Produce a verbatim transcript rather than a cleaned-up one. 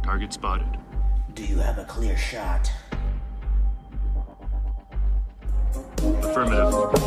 Target spotted. Do you have a clear shot? Affirmative.